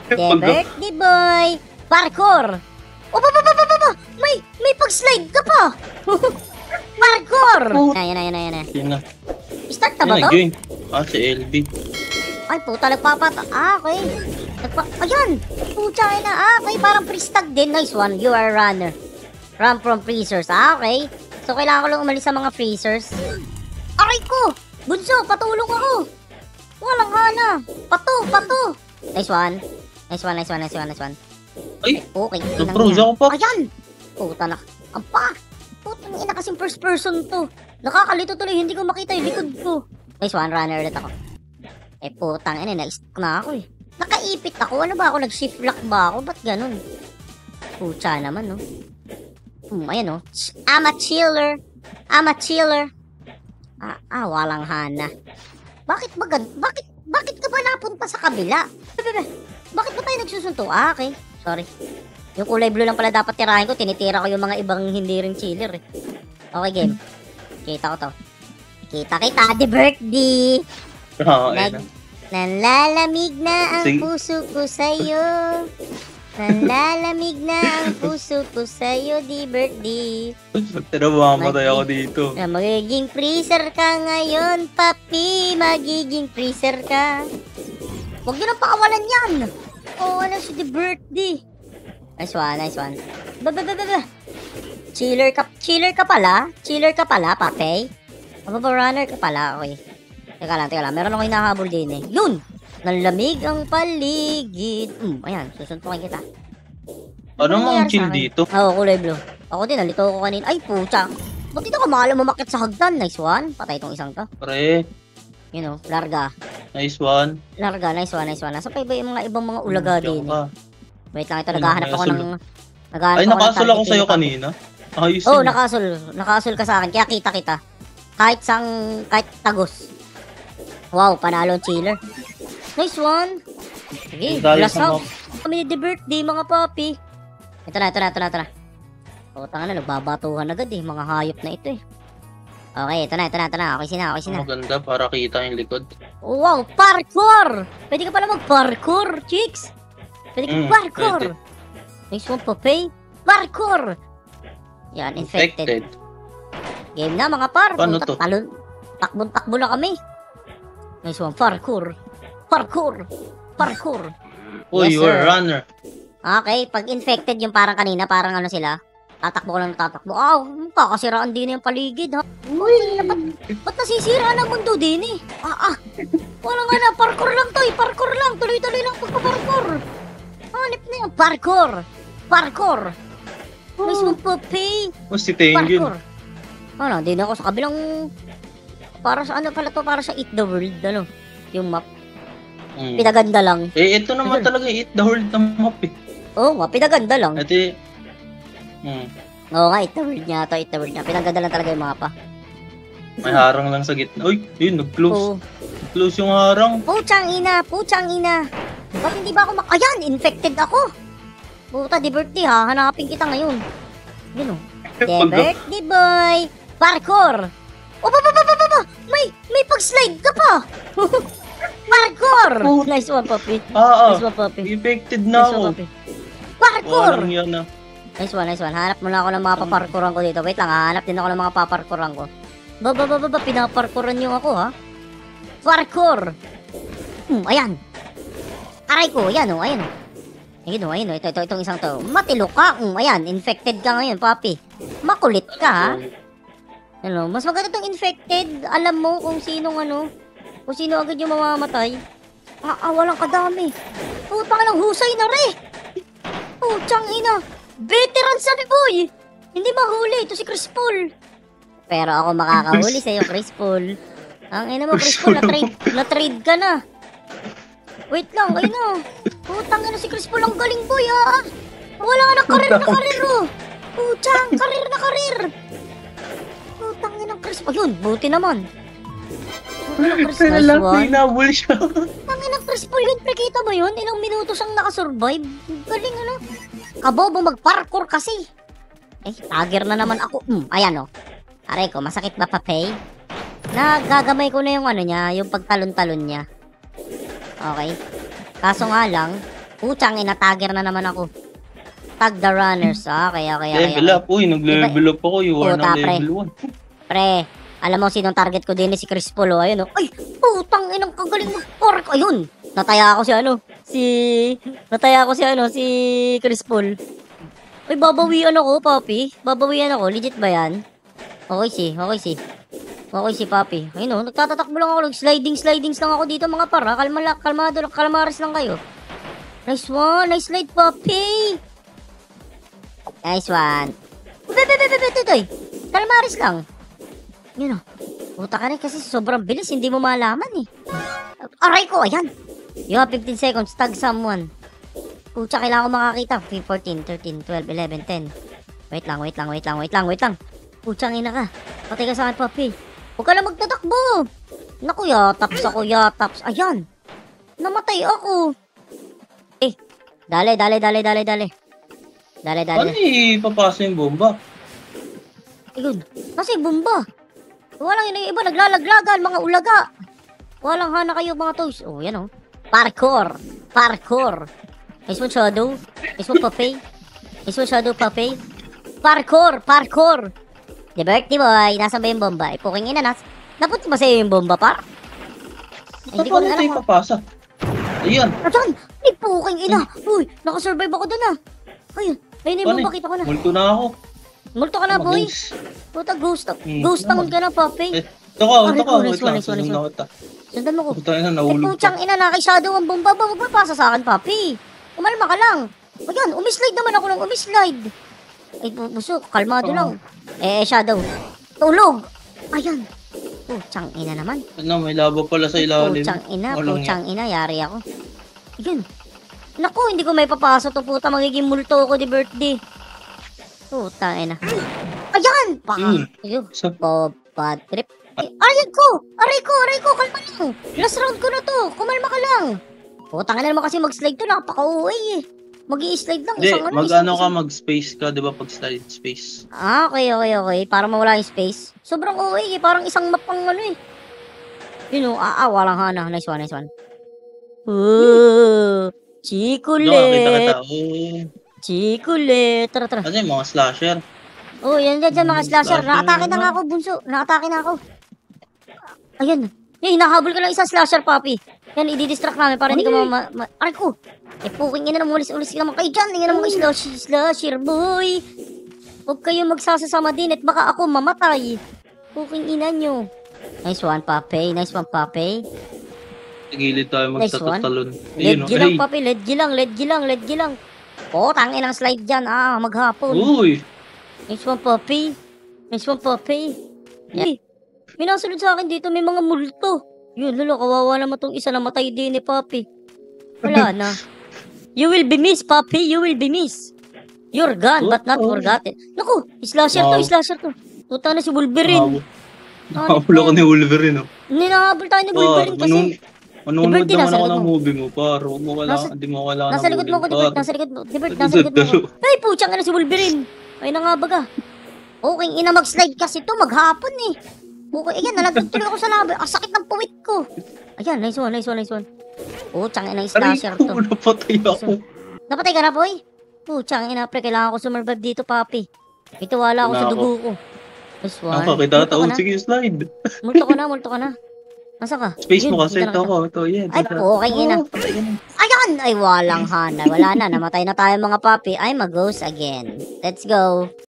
The birthday boy! Parkour! Oh, may pag-slide ka pa! Parkour! Yan. Yun na. Start na ba to? Nag-join. Si LB. Ay, puta, nagpapata. Okay. Ayan! Puta na. Okay, parang freestag din. Nice one. You are a runner. Run from freezers. Okay. So, kailangan ko lang umalis sa mga freezers. Aray ko! Bunso, patulong ako! Walang hana. Pato. Nice one. Nice one. Ay! Okay. Nag-froze ako pa. Ayan! Puta na. Ampa! Puta na ina kasing first person to. Nakakalito tuloy. Hindi ko makita yung likod ko. Nice one. Runner ulit ako. Putang ina. Na-stuck na ako Nakaipit ako. Ano ba ako? Nag-shift lock ba ako? Ba't ganun? Pucha naman, no? Ayan, no? I'm a chiller. Walang hana. Bakit ka ba napunta sa kabila? Bakit ba tayo nagsusunto? Okay. Sorry. Yung kulay blue lang pala dapat tirahin ko. Tinitira ko yung mga ibang hindi rin chiller Okay, game. Kita ko to. Kita. Happy birthday! Nanlalamig na ang puso ko sa'yo. Nanlalamig na ang puso ko sa'yo, di birthday. Mamatay ako dito. Magiging freezer ka ngayon, papi. Magiging freezer ka. Huwag nyo nang pakawalan yan. Ano si the birthday. Nice one. Chiller ka pala, papi. Runner ka pala, okay. Teka lang. Meron ako hinahabol din Yun! Nalamig ang paligid. Ayan, susuntukin kita. Ano mang chill dito? Kulay blue. Ako din, nalito ko kanina. Ay, pucha. Ba't dito ka mahal umamakit sa hagdan? Nice one. Patay itong isang to. Pre. Larga. Nice one. Nice one. Nasa pa yung mga ibang mga ulaga din Wait lang, ito naghahanap ako ng... Nakasol ako sa'yo kanina. Ayos nakasol ka sa akin. Kaya kita. Kahit tagos. Wow, panalo ang chiller. Nice one. Sige, blast out. Kami ni the birthday, mga papi. Ito na. Tanga na, nagbabatuhan agad mga hayop na ito Okay, ito na. Okay, sina. Maganda para kita yung likod. Wow, parkour! Pwede ka pala mag-parkour, chicks. Pwede ka parkour. Nice one, papi. Parkour! Yan, infected. Game na, mga par. Paano to? Takbo na kami. Nice one, parkour. Yes, you are a runner. Okay, pag infected yung parang kanina, parang sila. Tatakbo ko lang. Kakasiraan din yung paligid, ha? Uy, ba't nasisira ng mundo din Wala nga na, parkour lang to parkour lang, tuloy-tuloy lang pagpa-parkour. Hanip na yung parkour. Nice one, papi. Si Tengen. Hindi na ako sa kabilang... Para sa para sa Eat the World, yung map. Pinaganda lang. Ito naman talaga Eat the World ng map Oo nga, pinaganda lang. Oo nga, Eat the World niya. Pinaganda lang talaga yung mapa. May harang lang sa gitna. Uy, yun, nag-close. Nag-close yung harang. Puchang ina. Ba't hindi ba ako Ayan, infected ako. Puta, di birthday ha. Hanapin kita ngayon. Yun The birthday boy. Parkour. May pag-slide ka pa. Parkour. Nice one, papi. Infected na ako. Parkour. Walang yan Nice one. Hanap muna ako ng mga paparkouran ko dito. Wait lang, hanap din ako ng mga paparkouran ko. Pinaparkouran niyo ako, ha? Parkour. Ayan. Aray ko, ayan. Ayun, itong isang to. Matilo ka. Ayan, infected ka ngayon, papi. Makulit ka, ha? Mas maganda itong infected. Alam mo kung sinong kung sino agad yung mamamatay. Walang kadami. Putang ng husay na re. Puchang ina. Veteran sabi boy. Hindi mahuli. Ito si Chris Paul. Pero ako makakahuli sa'yo, Chris Paul. Ang ina mo, Chris Paul. Na-trade ka na. Wait lang, ayun Putang ina si Chris Paul. Ang galing boy, ha. Wala na karir Puchang, karir. Putang ina Chris Paul. Ayun, buti naman. Pero lang, pinabul siya. Tangin ng Chris Paul yun, nakita mo yun? Ilang minuto siyang nakasurvive. Galing Kabobo mag-parkour kasi. Tagger na naman ako. Ayan Aray ko, masakit ba papay? Nagagamay ko na yung niya, yung pagtalon-talon niya. Okay. Kaso nga lang, Puchang ina, tagger na naman ako. Tag the runners. Kaya. Level up. Uy, nag-level up ako. You are Puta, na pre. level 1. Pre, alam mo sinong target ko din si Chris Paul, oh. Ayun, oh. Ay, putang inang kagaling mo. Pork, ayun. Nataya ako si Chris Paul. Ay, babawian ako, papi. Babawian ako. Legit ba yan? Okay si papi. Ayun, oh. Nagtatatakbo lang ako. Slidings lang ako dito, mga para. Kalmaris lang kayo. Nice one. Nice slide, papi. Nice one. Toy. Kalmaris lang. Yun o. Puta ka rin kasi sobrang bilis. Hindi mo malaman eh. Aray ko. Ayan. You have 15 seconds. Tag someone. Pucha, kailangan ko makakita. 14, 13, 12, 11, 10. Wait lang. Pucha, ina ka. Patay ka sa akin, papi. Huwag ka lang magtatakbo. Naku, yataps. Ayan. Namatay ako. Dale. Paano ipapasa yung bomba? Ayun. Kasi bomba. Walang iba naglalaglagan, mga ulaga. Walang hana kayo, mga toys. Oh, yan oh. Parkour. Nice one, Shadow. Nice one, Pape. Parkour. The birthday boy. Nasaan ba yung bomba? Puking ina, napunta ba sa'yo yung bomba, par? Hindi ko Paano na ito alam. ipapasa? Ayan. Nasaan? Ay, puking ina. Uy, nakasurvive ako dun ah. Ayun yung bomba, kita ko na. Multo na ako. Multo ka na, boy. Puta, ghost town ka na, Pape. Ito ka. Nice one. Susunod ako. Sundan mo ko. Puta na, nahulog Puchang ina, nakishadow ang bomba. Huwag mo pasa sa akin, papi. Umalma ka lang. Ayan, umislide naman ako ng umislide. Ay, buso, kalmado lang. Shadow. Tulog. Ayan. Puchang ina naman. Ano, may labo pala sa ilalim. Puchang ina, yari ako. Ayan. Naku, hindi ko may papasa to, puta. Magiging multo ko di birthday. Putang ina. Ayan! Ayun. Bad trip. Aray ko! Kalma lang. Last round ko na to. Kumalma ka lang. Putang ina naman kasi mag-slide to. Nakapaka-uwi eh. Mag-i-slide lang. Hindi, mag-space ka, di ba? Pag-slide space. Okay. Para mawala yung space. Sobrang uwi eh. Parang isang map ang ano eh. Yun o. Walang hana. Nice one. Chikulet. Chikulet. Tara. Kasi mga slasher. Yan mga slasher. Nakatake na nga ako, bunso. Nakatake na ako. Ayan. Hinahabol ka lang isang slasher, papi. Yan, i-distract namin para hindi ka aray ko. Puking ina naman, ulis ka naman kayo dyan. Tingnan naman kayo, slasher, boy. Huwag kayo magsasasama din at baka ako mamatay. Puking ina nyo. Nice one, papi. Gilid tayo magtatalon. Ledgi lang, papi. Ledgi lang. Tangin ang slide dyan. Maghapon. Uy! Nice one, papi. May nasunod sa akin dito. May mga multo. Yun, lalo, kawawa naman tong isa na matay din ni papi. Wala na. You will be missed, papi. You're gone, but not forgotten. Naku, slasher to. Puta na si Wolverine. Nakahabol ako ni Wolverine, oh. Ninahabol tayo ni Wolverine kasi. Manunod naman ako ng movie mo, par. Huwag mo kailangan, hindi mo kailangan nasa likod mo ako, nasa likod mo ako. Ay, puchang na si Wolverine. Ay, nangabaga. Okay, ina mag-slide kasi to, maghapon eh. Okay, ayan, nalagdag tuloy ako sa labi. Sakit ng puwit ko. Ayan, nice one. Puchang ina, slasher to. Napatay ako. Napatay ka na, boy? Puchang ina, pre, kailangan ko survive dito, papi. May tiwala ako sa dugo ko. Nice one. Nakakitataon, sige, slide. Multo ka na. Nasa ka? Space mo kasi, ito, yan. Ay, okay, ina. Ayan! Ay, walang hana. Wala na, namatay na tayo mga papi. I'm a ghost again. Let's go.